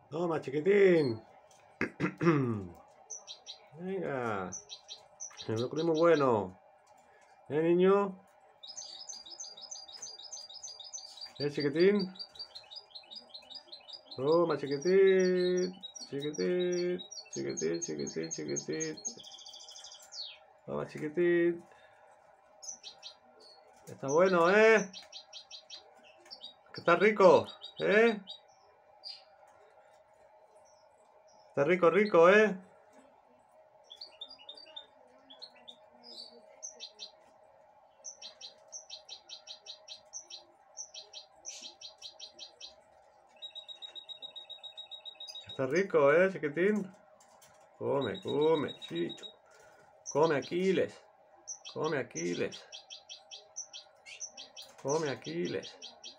Toma, chiquitín. Venga. El brócoli muy bueno. Niño? Chiquitín? Toma, chiquitín. Chiquitín. Chiquitín, chiquitín, chiquitín. Toma, chiquitín. Está bueno, ¿eh? Que está rico, ¿eh? Está rico, rico, ¿eh? Está rico, ¿eh, chiquitín? Come, come, chicho. Come, Aquiles. Come, Aquiles. Come, Aquiles.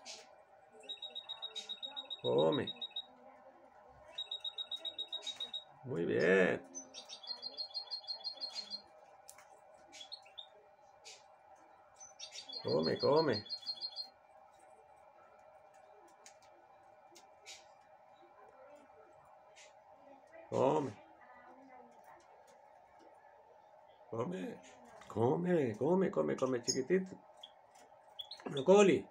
Come. Muy bien. Come, come. Come. Come. Come, come, come, come, chiquitito. Brócoli.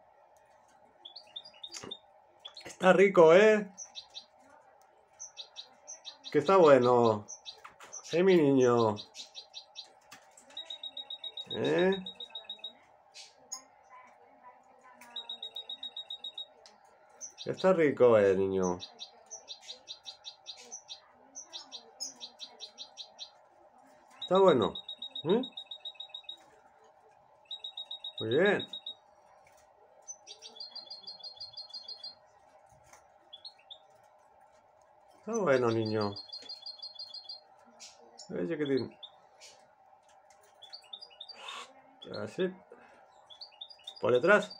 Está rico, ¿eh? Que está bueno. Mi niño. ¿Eh? Que está rico, niño. Está bueno. ¿Eh? Muy bien. Está bueno, niño. Chiquitín. Así. Por detrás.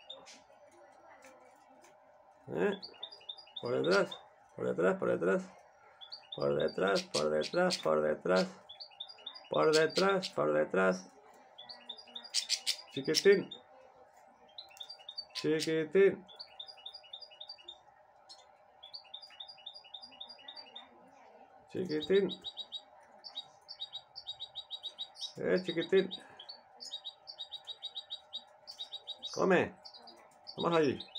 Por detrás. Por detrás, por detrás. Por detrás, por detrás, por detrás. Por detrás, por detrás. Chiquitín. Chiquitín. Chiquitín. Chiquitín. Come. Vamos ahí.